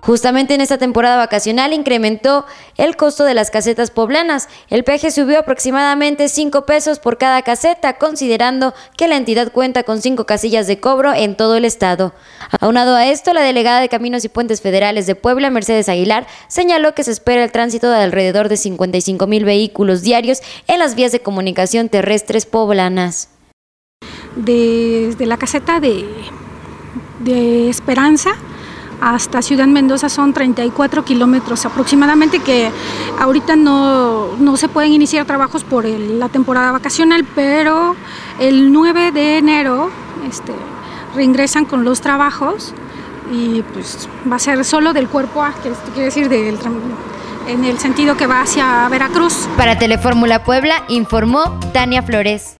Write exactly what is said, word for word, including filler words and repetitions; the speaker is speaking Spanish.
Justamente en esta temporada vacacional incrementó el costo de las casetas poblanas. El peaje subió aproximadamente cinco pesos por cada caseta, considerando que la entidad cuenta con cinco casillas de cobro en todo el estado. Aunado a esto, la delegada de Caminos y Puentes Federales de Puebla, Mercedes Aguilar, señaló que se espera el tránsito de alrededor de cincuenta y cinco mil vehículos diarios en las vías de comunicación terrestres poblanas. Desde la caseta de, de Esperanza hasta Ciudad Mendoza son treinta y cuatro kilómetros aproximadamente, que ahorita no, no se pueden iniciar trabajos por el, la temporada vacacional, pero el nueve de enero este, reingresan con los trabajos y pues va a ser solo del cuerpo A, que quiere decir del, en el sentido que va hacia Veracruz. Para Telefórmula Puebla informó Tania Flores.